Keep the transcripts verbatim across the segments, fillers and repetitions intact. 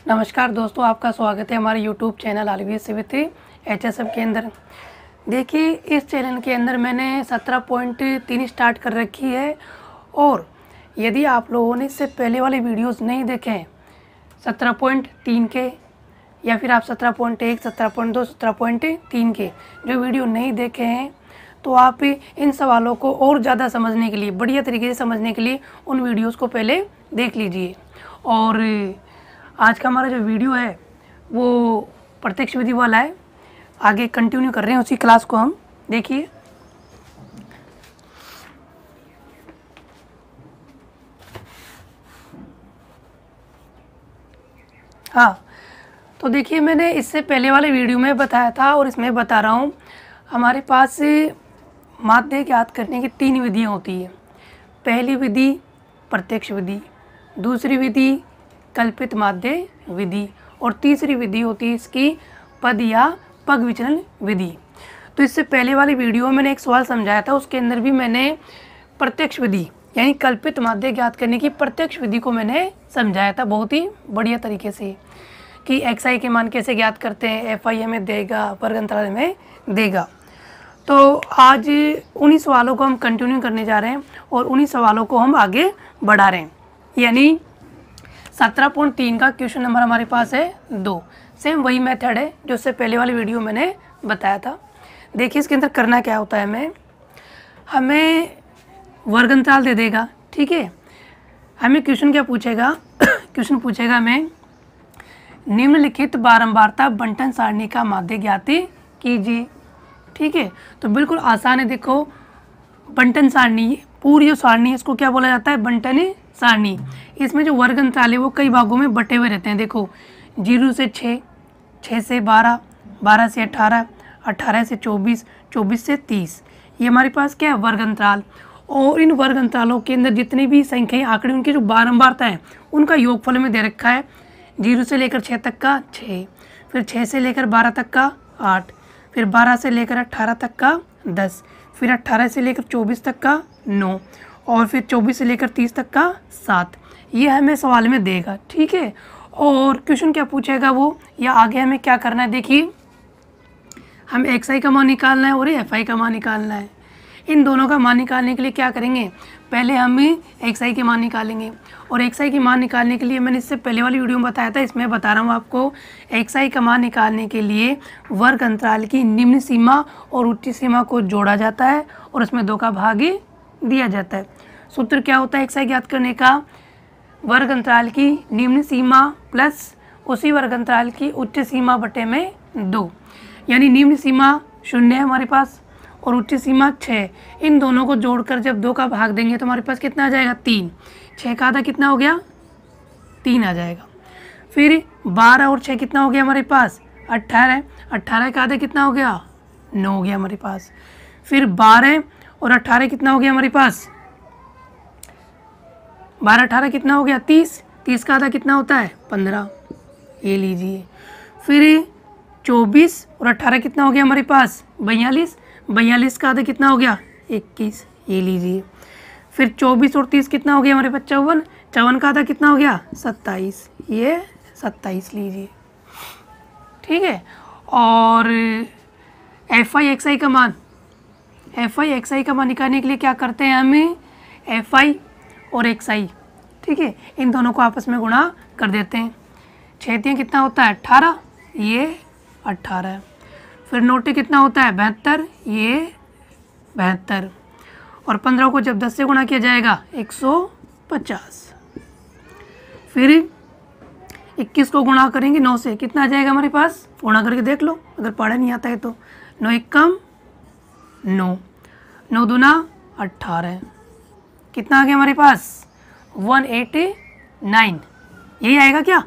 नमस्कार दोस्तों, आपका स्वागत है हमारे यूट्यूब चैनल आलवी सिवित्री एच एस एफ के अंदर। देखिए, इस चैनल के अंदर मैंने सत्रह पॉइंट तीन स्टार्ट कर रखी है और यदि आप लोगों ने इससे पहले वाले वीडियोस नहीं देखे हैं सत्रह पॉइंट तीन के या फिर आप सत्रह पॉइंट एक, सत्रह पॉइंट दो, सत्रह पॉइंट तीन के जो वीडियो नहीं देखे हैं तो आप इन सवालों को और ज़्यादा समझने के लिए, बढ़िया तरीके से समझने के लिए उन वीडियोस को पहले देख लीजिए। और आज का हमारा जो वीडियो है वो प्रत्यक्ष विधि वाला है, आगे कंटिन्यू कर रहे हैं उसी क्लास को हम। देखिए, हाँ तो देखिए, मैंने इससे पहले वाले वीडियो में बताया था और इसमें बता रहा हूँ। हमारे पास माध्य ज्ञात करने की तीन विधियाँ होती है। पहली विधि प्रत्यक्ष विधि, दूसरी विधि कल्पित माध्य विधि और तीसरी विधि होती है इसकी पद या पग विचलन विधि। तो इससे पहले वाली वीडियो में मैंने एक सवाल समझाया था, उसके अंदर भी मैंने प्रत्यक्ष विधि यानी कल्पित माध्य ज्ञात करने की प्रत्यक्ष विधि को मैंने समझाया था बहुत ही बढ़िया तरीके से कि एक्स आई के मान कैसे ज्ञात करते हैं, एफ आई हमें देगा, वर्ग अंतराल में देगा। तो आज उन्हीं सवालों को हम कंटिन्यू करने जा रहे हैं और उन्हीं सवालों को हम आगे बढ़ा रहे हैं। यानी सत्रह पॉइंट तीन का क्वेश्चन नंबर हमारे पास है दो। सेम वही मेथड है जो उससे पहले वाली वीडियो मैंने बताया था। देखिए, इसके अंदर करना क्या होता है, हमें हमें वर्ग अंतराल दे देगा, ठीक है। हमें क्वेश्चन क्या पूछेगा क्वेश्चन पूछेगा हमें निम्नलिखित बारंबारता बंटन सारणी का माध्य ज्ञात कीजिए, ठीक है। तो बिल्कुल आसान है। देखो, बंटन सारणी, पूरी जो सारणी है इसको क्या बोला जाता है, बंटन सारणी। इसमें जो वर्ग अंतराल है वो कई भागों में बटे हुए रहते हैं। देखो, जीरो से छः, छः से बारह, बारह से अठारह, अठारह से चौबीस, चौबीस से तीस, ये हमारे पास क्या है, वर्ग अंतराल। और इन वर्ग अंतरालों के अंदर जितनी भी संख्याएं आंकड़े उनकी जो बारंबारता है उनका योगफल में दे रखा है। जीरो से लेकर छः तक का छः, फिर छः से लेकर बारह तक का आठ, फिर बारह से लेकर अट्ठारह तक का दस, फिर अट्ठारह से लेकर चौबीस तक का नौ और फिर चौबीस से लेकर तीस तक का सात। ये हमें सवाल में देगा, ठीक है। और क्वेश्चन क्या पूछेगा वो, या आगे हमें क्या करना है, देखिए हम एक्स आई का मान निकालना है और एफ आई का मान निकालना है। इन दोनों का मान निकालने के लिए क्या करेंगे, पहले हम एक्स आई के मान निकालेंगे। और एक्स आई के मान निकालने के लिए मैंने इससे पहले वाली वीडियो में बताया था, इसमें बता रहा हूँ आपको। एक्स आई का मान निकालने के लिए वर्ग अंतराल की निम्न सीमा और उच्च सीमा को जोड़ा जाता है और उसमें दो का भाग दिया जाता है। सूत्र क्या होता है एक्स आई ज्ञात करने का, वर्ग अंतराल की निम्न सीमा प्लस उसी वर्ग अंतराल की उच्च सीमा बटे में दो। यानी निम्न सीमा शून्य है हमारे पास और उच्च सीमा छः। इन दोनों को जोड़कर जब दो का भाग देंगे तो हमारे पास कितना आ जाएगा, तीन। छः का आधा कितना हो गया, तीन आ जाएगा। फिर बारह और छः कितना हो गया हमारे पास, अट्ठारह। अट्ठारह का आधा कितना हो गया, नौ हो गया हमारे पास। फिर बारह और अट्ठारह कितना हो गया हमारे पास, बारह अठारह कितना हो गया, तीस। तीस का आधा कितना होता है, पंद्रह, ये लीजिए। फिर चौबीस और अट्ठारह कितना हो गया हमारे पास, बयालीस। बयालीस का आधा कितना हो गया, इक्कीस, ये लीजिए। फिर चौबीस और तीस कितना हो गया हमारे पास, चौवन। चौवन का आधा कितना हो गया, सत्ताईस, ये सत्ताईस लीजिए, ठीक है। और एफ आई एक्स आई का मान, एफ आई एक्स आई का मान निकालने के लिए क्या करते हैं हमें, एफ आई और एक्स आई, ठीक है, इन दोनों को आपस में गुणा कर देते हैं। छः तीन कितना होता है, अट्ठारह, ये अट्ठारह। फिर नोटे कितना होता है, बहत्तर, ये बहत्तर। और पंद्रह को जब दस से गुणा किया जाएगा, एक सौ पचास। फिर इक्कीस को गुणा करेंगे नौ से, कितना आ जाएगा हमारे पास, गुणा करके देख लो अगर पढ़ा नहीं आता है तो। नौ एक कम नौ, नौ दूना अट्ठारह, कितना आ गया हमारे पास, वन एटी नाइन। यही आएगा क्या,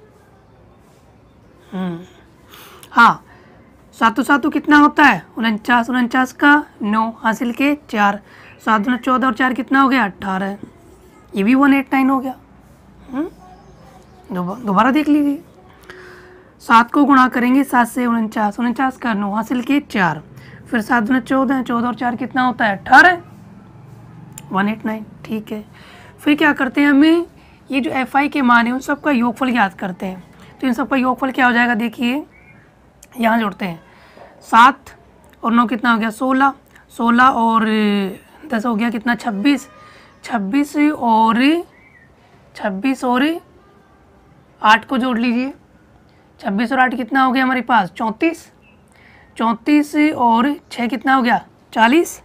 हम्म हाँ। सातों सातों कितना होता है, उनचास। उनचास का नौ हासिल के चार, सात दूना चौदह और चार कितना हो गया, अट्ठारह। ये भी वन एट नाइन हो गया। दोबारा देख लीजिए, सात को गुणा करेंगे सात से उनचास, उनचास का नौ हासिल के चार, फिर सात दूना चौदह, चौदह और चार कितना होता है, अट्ठारह, वन एट नाइन, ठीक है। फिर क्या करते हैं, हमें ये जो एफ आई के मान है उन सबका योगफल याद करते हैं। तो इन सबका योगफल क्या हो जाएगा, देखिए यहाँ जोड़ते हैं, सात और नौ कितना हो गया, सोलह, सोलह और दस हो गया कितना, छब्बीस, छब्बीस और छब्बीस और आठ को जोड़ लीजिए, छब्बीस और आठ कितना हो गया हमारे पास, चौंतीस, चौंतीस और छः कितना हो गया, चालीस,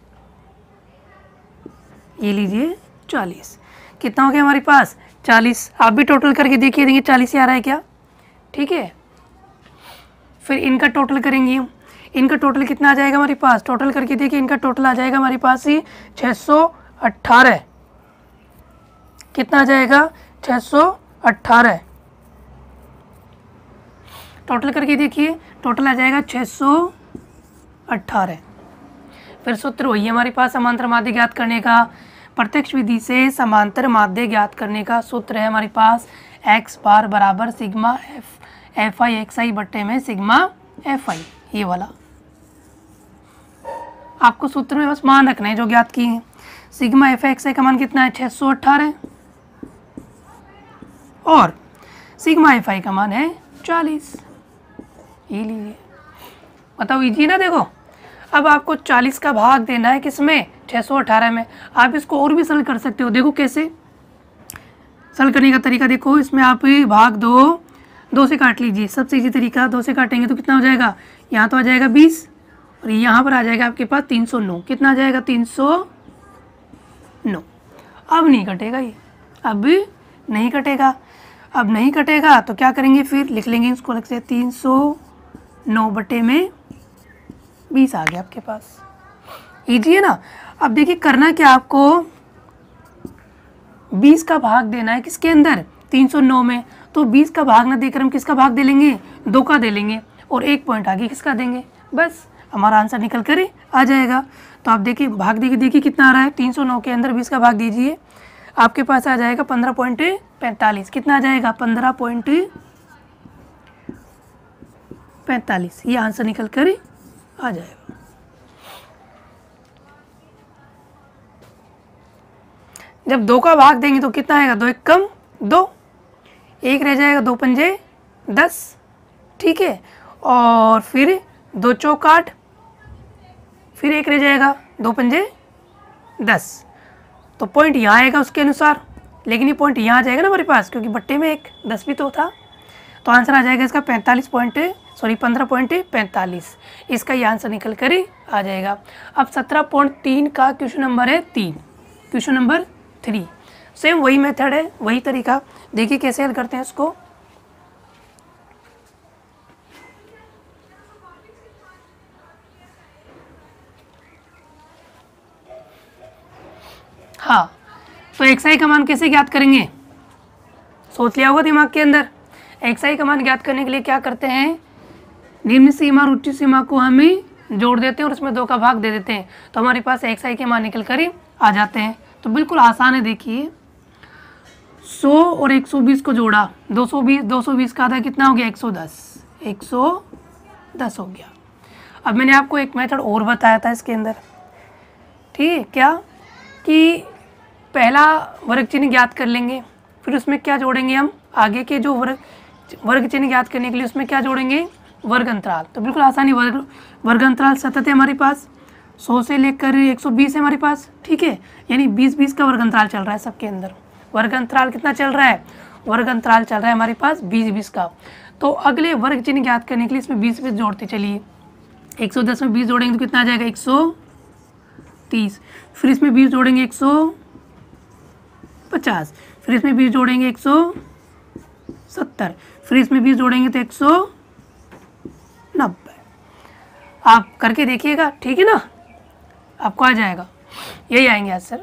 ये लीजिए चालीस, कितना हो गया हमारे पास, चालीस। आप भी टोटल करके देखिए, देखिए चालीस ही आ रहा है क्या, ठीक है। फिर इनका टोटल करेंगे, इनका टोटल कितना आ जाएगा हमारे पास, टोटल करके देखिए इनका टोटल आ जाएगा हमारे पास ही छः सौ अट्ठारह, कितना आ जाएगा, छः सौ अट्ठारह, टोटल करके देखिए टोटल आ जाएगा छः सौ अट्ठारह। फिर सूत्र वही है हमारे पास समांतर माध्य ज्ञात करने का, प्रत्यक्ष विधि से समांतर माध्य ज्ञात करने का सूत्र है हमारे पास एक्स बार बराबर sigma F F I X I बट्टे में सिग्मा एफ आई, ये वाला आपको सूत्र में बस मान रखना है जो ज्ञात किए हैं। सिग्मा एफ एक्स आई का मान कितना है, छः सौ अट्ठारह, और सिग्मा एफ आई का मान है चालीस, ये लीजिए। बताओ इजी ना, देखो अब आपको चालीस का भाग देना है किसमें, छः सौ अठारह में। आप इसको और भी सरल कर सकते हो, देखो कैसे सरल करने का तरीका देखो, इसमें आप भाग दो, दो से काट लीजिए, सबसे इजी तरीका, दो से काटेंगे तो कितना हो जाएगा, यहाँ तो आ जाएगा बीस और यहाँ पर आ जाएगा आपके पास तीन सौ नौ, कितना आ जाएगा, तीन सौ नौ। अब नहीं कटेगा ये, अब नहीं कटेगा, अब नहीं कटेगा तो क्या करेंगे, फिर लिख लेंगे इसको अलग से, तीन सौ नौ बटे में बीस आ गया आपके पास, इजी है ना। अब देखिए करना क्या, आपको बीस का भाग देना है किसके अंदर, तीन सौ नौ में, तो बीस का भाग ना देकर हम किसका भाग दे लेंगे, दो का दे लेंगे, और एक पॉइंट आगे किसका देंगे, बस हमारा आंसर निकल कर आ जाएगा। तो आप देखिए भाग देखिए देखिए कितना आ रहा है, तीन सौ नौ के अंदर बीस का भाग दीजिए, आपके पास आ जाएगा पंद्रह पॉइंट पैंतालीस, कितना आ जाएगा, पंद्रह पॉइंट पैंतालीस, ये आंसर निकल कर आ जाएगा। जब दो का भाग देंगे तो कितना आएगा, दो एक कम दो, एक रह जाएगा, दो पंजे दस, ठीक है, और फिर दो चौक आठ, फिर एक रह जाएगा, दो पंजे दस, तो पॉइंट यहाँ आएगा उसके अनुसार, लेकिन ये पॉइंट यहाँ आ जाएगा ना हमारे पास, क्योंकि बट्टे में एक दस भी तो था, तो आंसर आ जाएगा इसका पैंतालीस पॉइंट सॉरी पंद्रह पॉइंट पैंतालीस, इसका ये आंसर निकल कर आ जाएगा। अब सत्रह पॉइंट तीन का क्वेश्चन नंबर है तीन, क्वेश्चन नंबर थ्री, सेम वही मेथड है, वही तरीका, देखिए कैसे हल करते हैं इसको। हाँ, तो एक्स आई का मान कैसे ज्ञात करेंगे, सोच लिया होगा दिमाग के अंदर। एक्स आई का मान ज्ञात करने के लिए क्या करते हैं, निम्न सीमा और उच्च सीमा को हमें जोड़ देते हैं और उसमें दो का भाग दे देते हैं, तो हमारे पास एक्स आई के मान निकल कर आ जाते हैं। तो बिल्कुल आसान है, देखिए सौ और एक सौ बीस को जोड़ा, दो सौ बीस, दो सौ बीस का आधा कितना हो गया, एक सौ दस, एक सौ दस हो गया। अब मैंने आपको एक मेथड और बताया था इसके अंदर, ठीक है, क्या कि पहला वर्ग चिन्ह ज्ञात कर लेंगे, फिर उसमें क्या जोड़ेंगे हम, आगे के जो वर्ग वर्ग चिन्ह ज्ञात करने के लिए उसमें क्या जोड़ेंगे, वर्ग अंतराल। तो बिल्कुल आसानी, वर्ग वर्ग अंतराल सतत है हमारे पास, सौ से लेकर एक सौ बीस है हमारे पास, ठीक है, यानी बीस बीस का वर्ग अंतराल चल रहा है सबके अंदर। वर्ग अंतराल कितना चल रहा है, वर्ग अंतराल चल रहा है हमारे पास बीस बीस का। तो अगले वर्ग चिन्ह ज्ञात करने के लिए इसमें बीस बीस जोड़ते चलिए, एक सौ दस में बीस जोड़ेंगे तो कितना आ जाएगा, एक सौ तीस, फिर इसमें बीस जोड़ेंगे एक सौ पचास, फिर इसमें बीस जोड़ेंगे एक सौ सत्तर, फिर इसमें बीस जोड़ेंगे तो एक सौ नब्बे। आप करके देखिएगा, ठीक है ना, आपको आ जाएगा, यही आएंगे आंसर।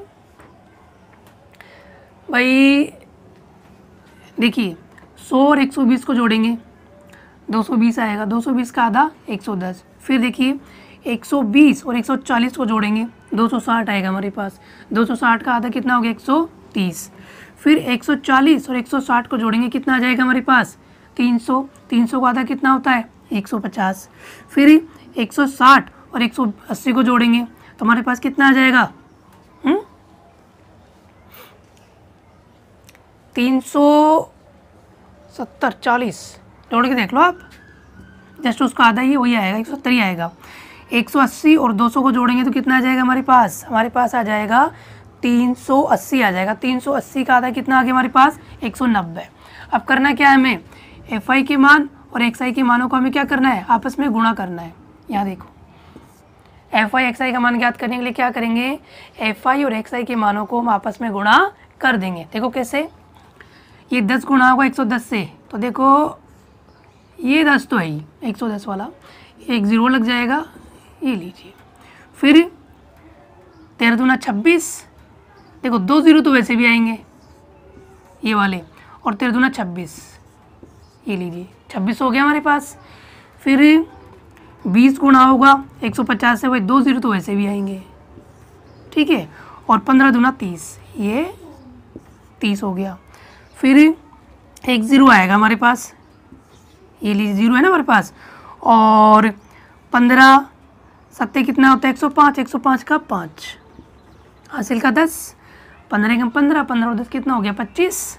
भाई देखिए सौ और एक सौ बीस को जोड़ेंगे, दो सौ बीस आएगा, दो सौ बीस का आधा एक सौ दस, फिर देखिए एक सौ बीस और एक सौ चालीस को जोड़ेंगे, दो सौ साठ आएगा हमारे पास, दो सौ साठ का आधा कितना हो गया, एक सौ तीस, फिर एक सौ चालीस और एक सौ साठ को जोड़ेंगे, कितना आ जाएगा हमारे पास, तीन सौ, तीन सौ का आधा कितना होता है, एक सौ पचास, फिर एक सौ साठ और एक सौ अस्सी को जोड़ेंगे तो हमारे पास कितना आ जाएगा, हुँ? तीन सौ सत्तर, चालीस जोड़ के देख लो आप, जस्ट उसका आधा ही वही आएगा, एक सौ सत्तर ही आएगा। एक सौ अस्सी और दो सौ को जोड़ेंगे तो कितना आ जाएगा हमारे पास, हमारे पास आ जाएगा तीन सौ अस्सी आ जाएगा। तीन सौ अस्सी का आधा कितना आ गया हमारे पास, एक सौ नब्बे। अब करना क्या है हमें, एफ आई के मान और एक्स आई के मानों को हमें क्या करना है, आपस में गुणा करना है। यहाँ देखो एफ आई एक्स आई का मान ज्ञात करने के लिए क्या करेंगे, एफ आई और एक्स आई के मानों को हम आपस में गुणा कर देंगे। देखो कैसे, ये दस गुणा होगा एक सौ दस से, तो देखो ये दस तो है ही, एक सौ दस वाला, एक ज़ीरो लग जाएगा, ये लीजिए। फिर तेरह दूना छब्बीस, देखो दो ज़ीरो तो वैसे भी आएंगे ये वाले, और तेरह दूना छब्बीस, ये लीजिए छब्बीस हो गया हमारे पास। फिर बीस गुणा होगा एक सौ पचास से, वही दो ज़ीरो तो वैसे भी आएंगे, ठीक है। और पंद्रह दूना तीस, ये तीस हो गया। फिर एक ज़ीरो आएगा हमारे पास, ये लीजिए ज़ीरो है ना हमारे पास। और पंद्रह सत्ते कितना होता है, एक सौ पाँच, एक सौ पाँच का पाँच, हासिल का दस, पंद्रह का पंद्रह, पंद्रह और दस कितना हो गया, पच्चीस।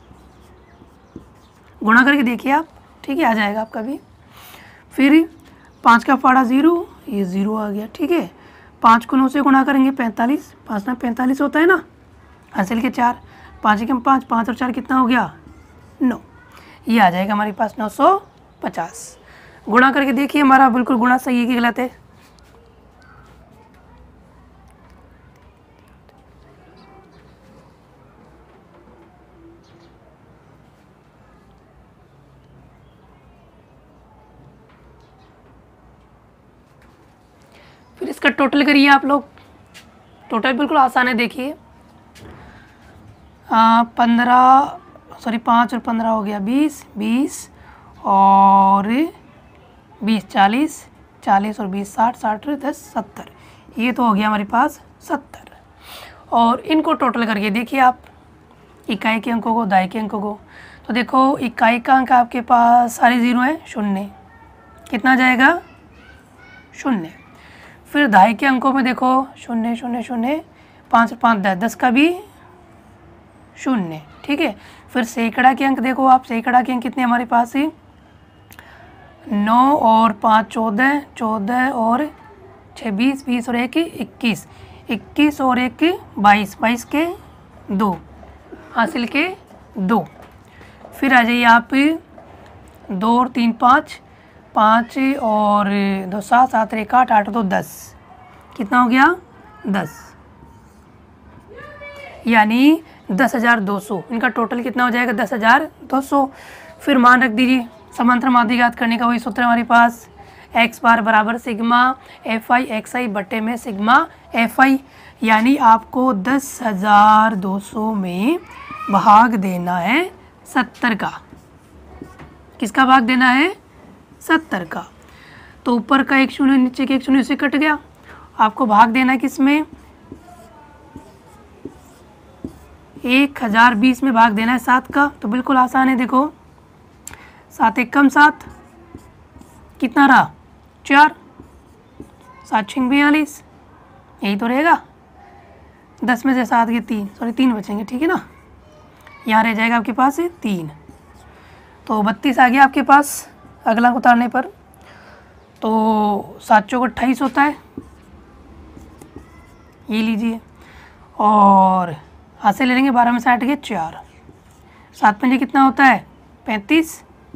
गुणा करके देखिए आप, ठीक है, आ जाएगा आपका भी। फिर पाँच का फाड़ा ज़ीरो, ये ज़ीरो आ गया, ठीक है। पाँच को नौ से गुणा करेंगे पैंतालीस, पाँच ना पैंतालीस होता है ना, हासिल के चार, पाँच के पाँच, पाँच और चार कितना हो गया, नौ, ये आ जाएगा हमारे पास नौ सौ पचास। गुणा करके देखिए हमारा बिल्कुल गुणा सही है कि गलत है। फिर इसका टोटल करिए आप लोग, टोटल बिल्कुल आसान है, देखिए पंद्रह सॉरी पाँच और पंद्रह हो गया बीस, बीस और बीस चालीस, चालीस और बीस साठ, साठ दस सत्तर, ये तो हो गया हमारे पास सत्तर। और इनको टोटल करके देखिए आप, इकाई के अंकों को, दहाई के अंकों को, तो देखो इकाई का अंक आपके पास सारे ज़ीरो हैं, शून्य, कितना जाएगा, शून्य। फिर दहाई के अंकों में देखो शून्य शून्य शून्य, पाँच पाँच दस, दस का भी शून्य, ठीक है। फिर सैकड़ा के अंक देखो आप, सैकड़ा के अंक कितने हमारे पास ही, नौ और पाँच चौदह, चौदह और छः बीस, बीस और एक इक्कीस, इक्कीस और एक बाईस, बाईस के दो, हासिल के दो। फिर आ जाइए आप दो और तीन पाँच, पाँच और दो सात, सात एक आठ, आठ दो दस, कितना हो गया, दस, यानी दस हज़ार दो सौ, इनका टोटल कितना हो जाएगा, दस हज़ार दो सौ। फिर मान रख दीजिए, समांतर माध्य ज्ञात करने का वही सूत्र हमारे पास, एक्स बार बराबर sigma F I X I बटे में सिग्मा एफ आई, यानी आपको दस हज़ार दो सौ में भाग देना है सत्तर का। किसका भाग देना है, सत्तर का। तो ऊपर का एक शून्य, नीचे के एक शून्य से कट गया, आपको भाग देना है किस में, एक हज़ार बीस में भाग देना है सात का। तो बिल्कुल आसान है, देखो सात एक कम सात, कितना रहा, चार, सात छिंग बयालीस, यही तो रहेगा। दस में से सात के तीन, सॉरी तीन बचेंगे, ठीक है ना, यहाँ रह जाएगा आपके पास तीन, तो बत्तीस आ गया आपके पास अगला उतारने पर। तो सात चौक अट्ठाईस होता है, ये लीजिए, और हाथ से ले लेंगे, बारह में साठ के चार, सात पंजे कितना होता है, पैंतीस,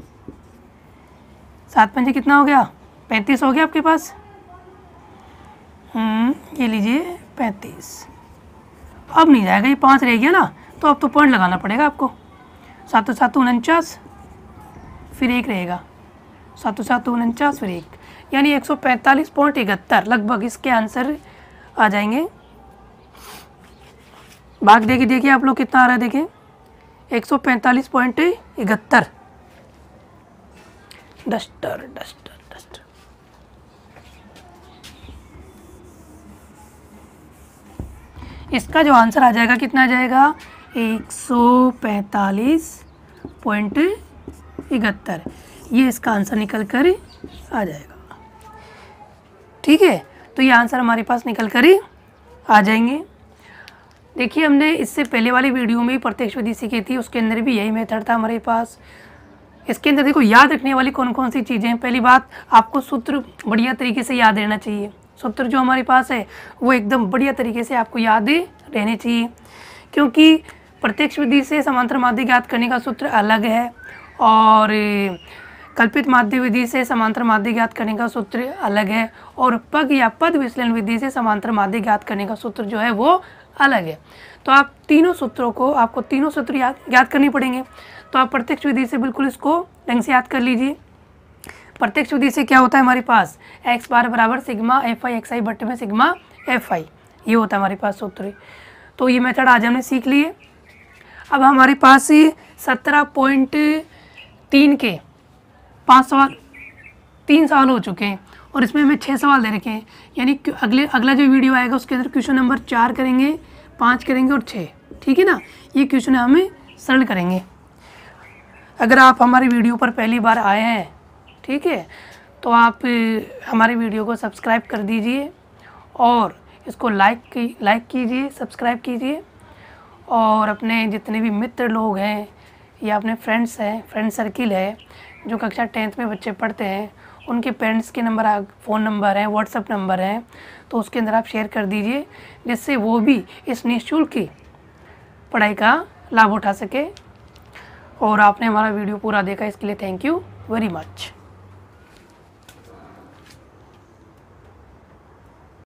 सात पंजे कितना हो गया, पैंतीस हो गया आपके पास, हम्म ये लीजिए पैंतीस। अब नहीं जाएगा, ये पाँच रह गया ना, तो अब तो पॉइंट लगाना पड़ेगा आपको, सातों सातों उनचास, फिर एक रहेगा, सातों सातों उनचास फिर एक, यानी एक सौ पैंतालीस पॉइंट इकहत्तर लगभग इसके आंसर आ जाएंगे। भाग देखिए, देखिए आप लोग कितना आ रहा है, देखिए एक सौ पैंतालीस पॉइंट इकहत्तर। डस्टर डस्टर डस्टर इसका जो आंसर आ जाएगा कितना आ जाएगा, एक सौ पैंतालीस पॉइंट इकहत्तर, ये इसका आंसर निकल कर आ जाएगा, ठीक है। तो ये आंसर हमारे पास निकल कर ही आ जाएंगे। देखिए हमने इससे पहले वाली वीडियो में प्रत्यक्ष विधि सीखी थी, उसके अंदर भी यही मेथड था हमारे पास। इसके अंदर देखो याद रखने वाली कौन कौन सी चीज़ें हैं। पहली बात, आपको सूत्र बढ़िया तरीके से याद रहना चाहिए। सूत्र जो हमारे पास है वो एकदम बढ़िया तरीके से आपको याद रहने चाहिए, क्योंकि प्रत्यक्ष विधि से समांतर माध्य ज्ञात करने का सूत्र अलग है और कल्पित माध्य विधि से समांतर माध्य ज्ञात करने का सूत्र अलग है, और पग या पद विश्लेषण विधि से समांतर माध्य ज्ञात करने का सूत्र जो है वो अलग है। तो आप तीनों सूत्रों को आपको तीनों सूत्र याद याद करने पड़ेंगे। तो आप प्रत्यक्ष विधि से बिल्कुल इसको ढंग से याद कर लीजिए। प्रत्यक्ष विधि से क्या होता है हमारे पास, एक्स बार बराबर sigma F I X I बट्टे में सिग्मा एफ आई, ये होता है हमारे पास सूत्र। तो ये मेथड आज हमने सीख लिए। अब हमारे पास सत्रह पॉइंट तीन के पाँच सवाल तीन सवाल हो चुके हैं और इसमें हमें छः सवाल दे रखे हैं, यानी अगले अगला जो वीडियो आएगा उसके अंदर क्वेश्चन नंबर चार करेंगे, पाँच करेंगे और छः, ठीक है ना। ये क्वेश्चन हमें सरल करेंगे। अगर आप हमारी वीडियो पर पहली बार आए हैं, ठीक है, तो आप हमारी वीडियो को सब्सक्राइब कर दीजिए और इसको लाइक की लाइक कीजिए, सब्सक्राइब कीजिए, और अपने जितने भी मित्र लोग हैं या अपने फ्रेंड्स हैं, फ्रेंड सर्किल है जो कक्षा टेंथ में बच्चे पढ़ते हैं, उनके पेरेंट्स के नंबर, फ़ोन नंबर हैं, व्हाट्सएप नंबर हैं, तो उसके अंदर आप शेयर कर दीजिए, जिससे वो भी इस निःशुल्क की पढ़ाई का लाभ उठा सके। और आपने हमारा वीडियो पूरा देखा, इसके लिए थैंक यू वेरी मच।